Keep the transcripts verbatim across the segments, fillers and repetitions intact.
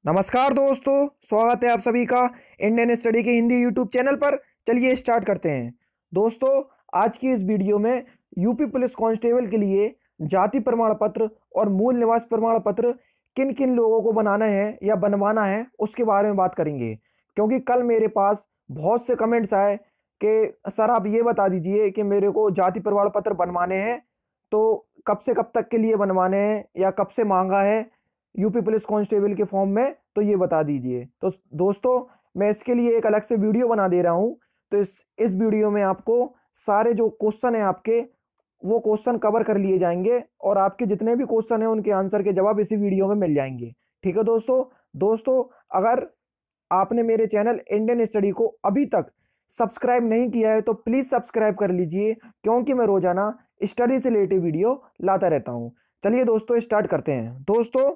नमस्कार दोस्तों, स्वागत है आप सभी का इंडियन स्टडी के हिंदी यूट्यूब चैनल पर। चलिए स्टार्ट करते हैं। दोस्तों, आज की इस वीडियो में यूपी पुलिस कांस्टेबल के लिए जाति प्रमाण पत्र और मूल निवास प्रमाण पत्र किन किन लोगों को बनाना है या बनवाना है उसके बारे में बात करेंगे। क्योंकि कल मेरे पास बहुत से कमेंट्स आए कि सर आप ये बता दीजिए कि मेरे को जाति प्रमाण पत्र बनवाने हैं, तो कब से कब तक के लिए बनवाने हैं या कब से मांगा है यूपी पुलिस कांस्टेबल के फॉर्म में, तो ये बता दीजिए। तो दोस्तों, मैं इसके लिए एक अलग से वीडियो बना दे रहा हूँ। तो इस इस वीडियो में आपको सारे जो क्वेश्चन हैं आपके, वो क्वेश्चन कवर कर लिए जाएंगे और आपके जितने भी क्वेश्चन हैं उनके आंसर के जवाब इसी वीडियो में मिल जाएंगे। ठीक है दोस्तों। दोस्तों, अगर आपने मेरे चैनल इंडियन स्टडी को अभी तक सब्सक्राइब नहीं किया है तो प्लीज़ सब्सक्राइब कर लीजिए, क्योंकि मैं रोजाना स्टडी से रिलेटेड वीडियो लाता रहता हूँ। चलिए दोस्तों, स्टार्ट करते हैं। दोस्तों,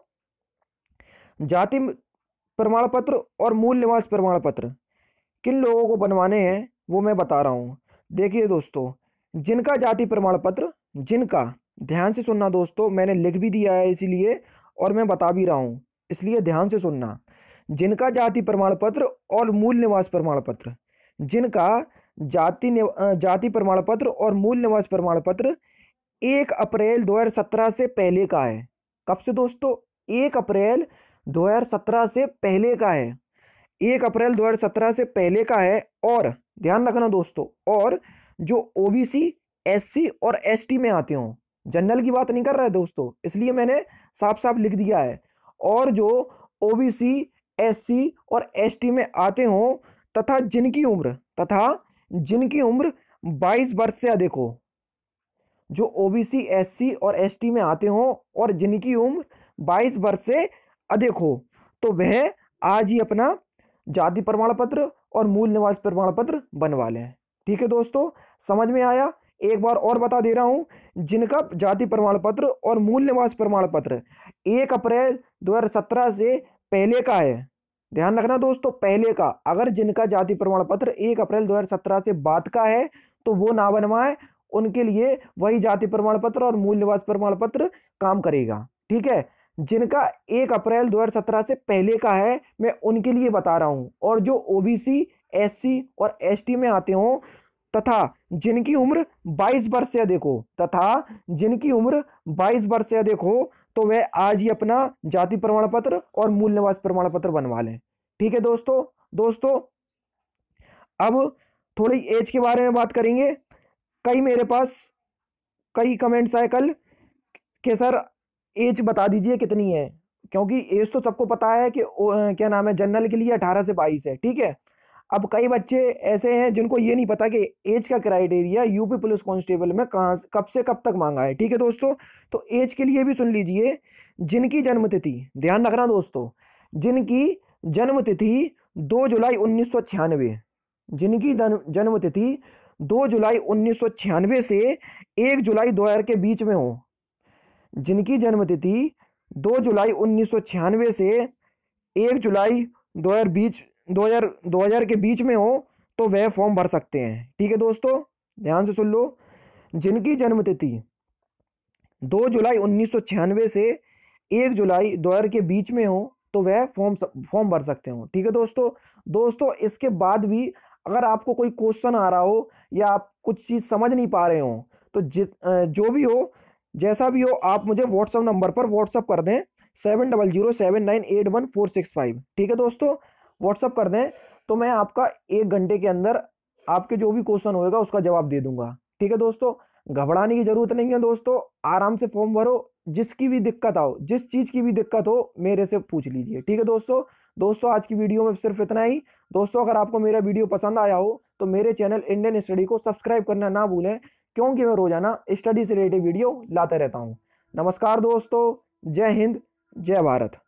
जाति प्रमाण पत्र और मूल निवास प्रमाण पत्र किन लोगों को बनवाने हैं वो मैं बता रहा हूँ। देखिए दोस्तों, जिनका जाति प्रमाण पत्र, जिनका, ध्यान से सुनना दोस्तों, मैंने लिख भी दिया है इसीलिए और मैं बता भी रहा हूँ, इसलिए ध्यान से सुनना। जिनका जाति प्रमाण पत्र और मूल निवास प्रमाण पत्र, जिनका जाति जाति प्रमाण पत्र और मूल निवास प्रमाण पत्र एक अप्रैल दो हज़ार सत्रह से पहले का है। कब से दोस्तों? एक अप्रैल दो हज़ार सत्रह से पहले का है। एक अप्रैल दो हज़ार सत्रह से पहले का है। और ध्यान रखना दोस्तों, और जो ओबीसी, एससी और एसटी में आते हों, जनरल की बात नहीं कर रहा है दोस्तों, इसलिए मैंने साफ साफ लिख दिया है। और जो ओबीसी, एससी और एसटी में आते हों तथा जिनकी उम्र तथा जिनकी उम्र बाईस वर्ष से अधिक हो, जो ओबीसी, एससी और एसटी में आते हों और जिनकी उम्र बाईस वर्ष से अधिक हो, तो वह आज ही अपना जाति प्रमाण पत्र और मूल निवास प्रमाण पत्र बनवा लें। ठीक है दोस्तों, समझ में आया? एक बार और बता दे रहा हूं, जिनका जाति प्रमाण पत्र और मूल निवास प्रमाण पत्र एक अप्रैल दो हज़ार सत्रह से पहले का है, ध्यान रखना दोस्तों, पहले का। अगर जिनका जाति प्रमाण पत्र एक अप्रैल दो हज़ार सत्रह से बाद का है तो वो ना बनवाए, उनके लिए वही जाति प्रमाण पत्र और मूल निवास प्रमाण पत्र काम करेगा। ठीक है। जिनका एक अप्रैल दो हज़ार सत्रह से पहले का है, मैं उनके लिए बता रहा हूं। और जो ओबीसी, एससी और एसटी में आते हों तथा जिनकी उम्र बाईस वर्ष से अधिक हो तथा जिनकी उम्र बाईस वर्ष से अधिक हो, तो वह आज ही अपना जाति प्रमाण पत्र और मूल निवास प्रमाण पत्र बनवा लें। ठीक है दोस्तों। दोस्तों, अब थोड़ी एज के बारे में बात करेंगे। कई मेरे पास कई कमेंट्स आए कल कि सर एज बता दीजिए कितनी है, क्योंकि एज तो सबको पता है कि क्या नाम है, जनरल के लिए अठारह से बाईस है। ठीक है। अब कई बच्चे ऐसे हैं जिनको ये नहीं पता कि एज का क्राइटेरिया यूपी पुलिस कांस्टेबल में कहाँ कब से कब तक मांगा है। ठीक है दोस्तों, तो एज के लिए भी सुन लीजिए। जिनकी जन्म तिथि, ध्यान रखना दोस्तों, जिनकी जन्म तिथि दो जुलाई उन्नीस सौ छियानवे जिनकी जन्म तिथि दो जुलाई उन्नीस सौ छियानवे से एक जुलाई दो हजार के बीच में हो, जिनकी जन्म तिथि दो जुलाई उन्नीस सौ छियानवे से एक जुलाई दो हजार बीच दो हजार दो हजार के बीच में हो, तो वह फॉर्म भर सकते हैं। ठीक है दोस्तों, ध्यान से सुन लो। जिनकी जन्म तिथि दो जुलाई उन्नीस सौ छियानवे से एक जुलाई दो हजार के बीच में हो, तो वह फॉर्म फॉर्म भर सकते हो। ठीक है दोस्तों। दोस्तों, इसके बाद भी अगर आपको कोई क्वेश्चन आ रहा हो या आप कुछ चीज़ समझ नहीं पा रहे हो, तो जिस जो भी हो, जैसा भी हो, आप मुझे व्हाट्सअप नंबर पर व्हाट्सअप कर दें, seven double zero seven nine eight one four six five. ठीक है दोस्तों, व्हाट्सअप कर दें, तो मैं आपका एक घंटे के अंदर आपके जो भी क्वेश्चन होएगा उसका जवाब दे दूंगा। ठीक है दोस्तों, घबराने की जरूरत नहीं है दोस्तों, आराम से फॉर्म भरो। जिसकी भी दिक्कत हो, जिस चीज़ की भी दिक्कत हो, मेरे से पूछ लीजिए। ठीक है दोस्तों। दोस्तों, आज की वीडियो में सिर्फ इतना ही। दोस्तों, अगर आपको मेरा वीडियो पसंद आया हो तो मेरे चैनल इंडियन स्टडी को सब्सक्राइब करना ना भूलें, क्योंकि मैं रोजाना स्टडी से रिलेटेड वीडियो लाते रहता हूं। नमस्कार दोस्तों, जय हिंद, जय भारत।